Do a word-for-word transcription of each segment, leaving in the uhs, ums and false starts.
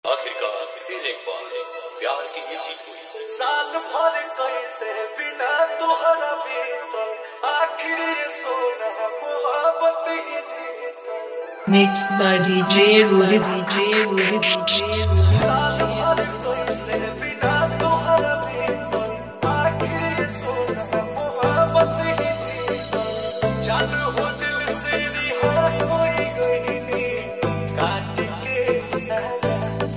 आखिरकार फिर एक बार प्यार की ये जीत हुई। साल भर कैसे बिना तुहरा बीतल, आखिर ये सोना मोहब्बत ही जीतल। Mixed by D J Ruhi, D J Ruhi, D J Ruhi. साल भर कैसे बिना तुहरा बीतल, आखिर ये सोना मोहब्बत ही जीतल। जान हो दिल से रिहाई होई गईनी, काट के सजा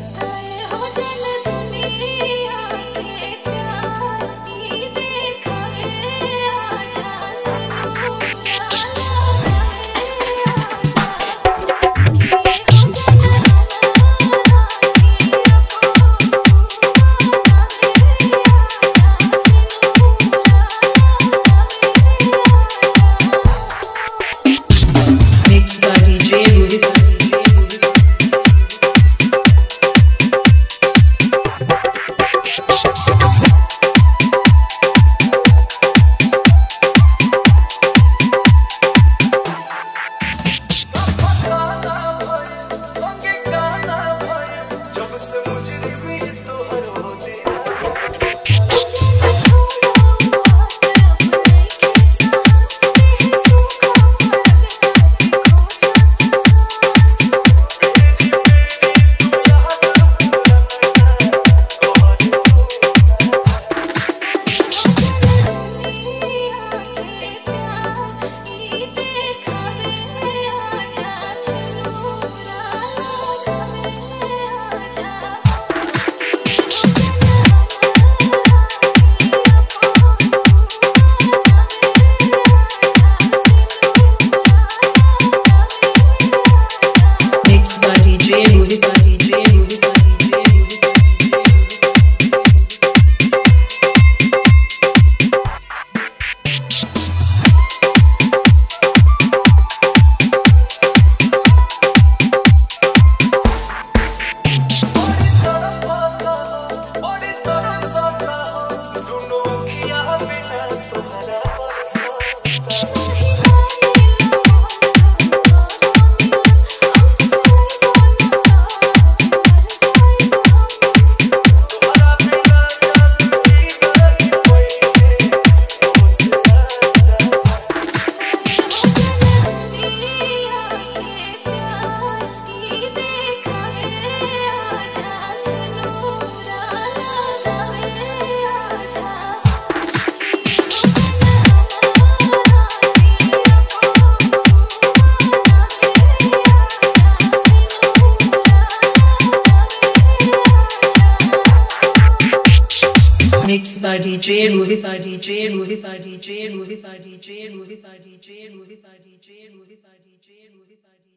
Mixed by D J Ruhi, by D J Ruhi, by D J Ruhi, by D J Ruhi, by D J Ruhi, by D J Ruhi, by D J Ruhi, by D J Ruhi, by D J Ruhi.